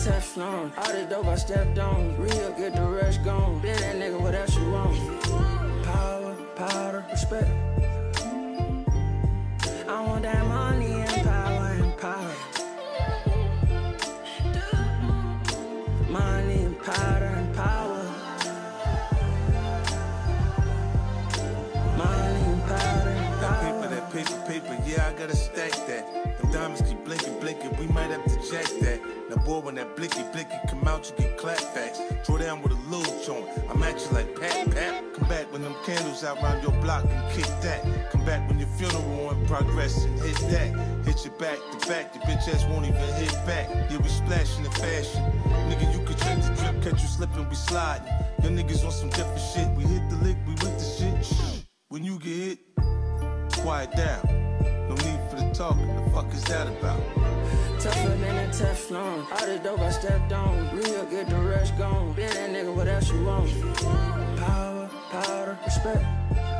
Teflon. All this dope I stepped on. Real, get the rush gone. Been that nigga, what else you want? Power, powder, respect. I want that money and power and powder. Money and powder and power. Money and powder and power. That paper, yeah, I gotta stack that. Them diamonds keep blinking, we might have to jack that. Now boy, when that blicky come out, you get clap backs. Draw down with a little joint, I'm at you like pat. Come back when them candles out round your block and kick that. Come back when your funeral in progress and hit that. Hit your back to back, your bitch ass won't even hit back. Yeah, we splashing in fashion. Nigga, you could drink the drip, catch you slipping, we sliding. Your niggas on some different shit, we hit the lick, we with the shit. Shh. When you get hit, quiet down. No need for the talking, the fuck is that about? Tougher than a Teflon. All this dope I stepped on. Real, get the rush gone. Been that nigga, what else you want? Power, powder, respect.